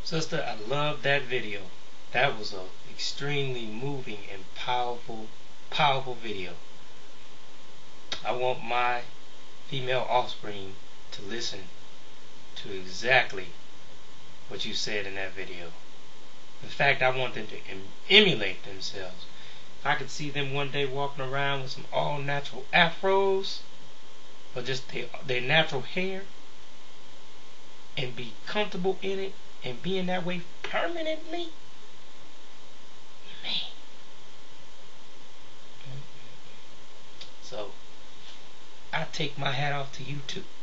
Sister, I love that video. That was a extremely moving and powerful video. I want my female offspring to listen to exactly what you said in that video. In fact, I want them to emulate themselves. If I could see them one day walking around with some all natural afros, or just their natural hair, and be comfortable in it and being that way permanently, man. So I take my hat off to you too.